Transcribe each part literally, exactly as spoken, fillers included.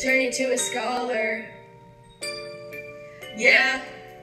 turning to a scholar. Yeah.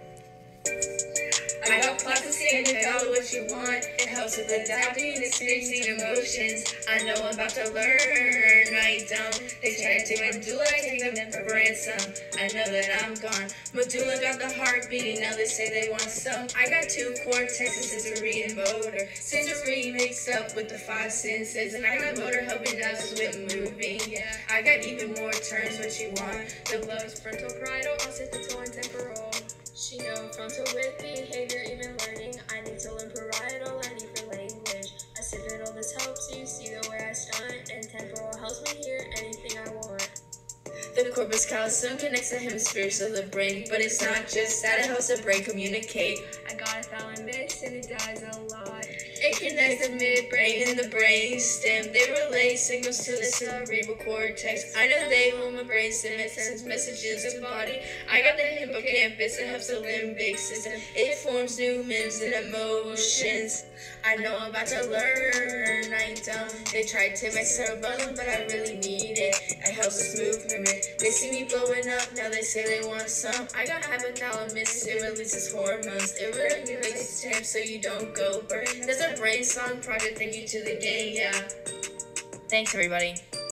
I got classes saying you got what you want. It helps with adapting and experiencing emotions. I know I'm about to learn, I don't. They try to medulla, I take them in for Bransom. I know that I'm gone. Medulla got the heart beating, now they say they want some. I got two cortex, sensory and motor. Sensory mixed up with the five senses, and I got motor helping us with moving. Yeah, I got even more terms what you want. The blood's frontal, parietal, occipital, and temporal. She know frontal with behavior, even learning. I need to learn parietal, I need for language. Occipital, this helps you see the way I stunt, and temporal helps me hear anything I want. The corpus callosum connects the hemispheres of the brain, but it's not just that, it helps the brain communicate. I got a thalamus and it dies a lot. It connects the midbrain and the brain stem. They relay signals to the cerebral cortex. I know they will my brain stem, it sends messages to the body. I got the hippocampus, it helps the limbic system. It forms new memes and emotions. I know I'm about to learn, I don't. They tried to make cerebellum, but I really need it. It helps us move movement. They see me blowing up, now they say they want some. I got hypothalamus, it releases hormones. It regulates temp so you don't go burn. There's a brain song project, thank you to the gang, yeah. Thanks everybody.